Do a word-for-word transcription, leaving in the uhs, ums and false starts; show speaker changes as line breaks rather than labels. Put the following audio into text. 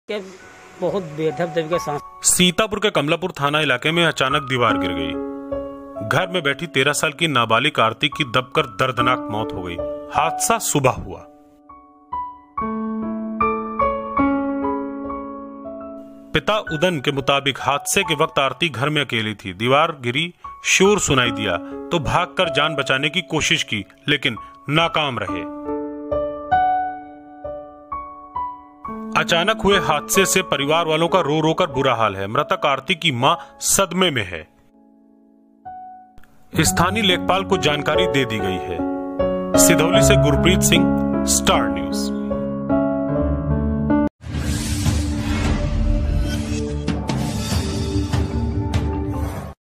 के बहुत बेधब दब के सांस।
सीतापुर के कमलापुर थाना इलाके में अचानक दीवार गिर गई। घर में बैठी तेरह साल की नाबालिग आरती की दबकर दर्दनाक मौत हो गई। हादसा सुबह हुआ। पिता उदन के मुताबिक हादसे के वक्त आरती घर में अकेली थी। दीवार गिरी, शोर सुनाई दिया तो भागकर जान बचाने की कोशिश की, लेकिन नाकाम रहे। अचानक हुए हादसे से परिवार वालों का रो रो कर बुरा हाल है। मृतक आरती की मां सदमे में है। स्थानीय लेखपाल को जानकारी दे दी गई है। सिधौली से गुरप्रीत सिंह, स्टार न्यूज।